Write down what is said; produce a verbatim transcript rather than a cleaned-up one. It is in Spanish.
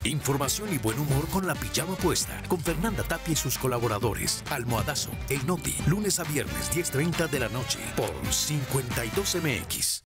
Información y buen humor con la pijama puesta. Con Fernanda Tapia y sus colaboradores. Almohadazo, El Noti, lunes a viernes diez treinta de la noche por cincuenta y dos M X.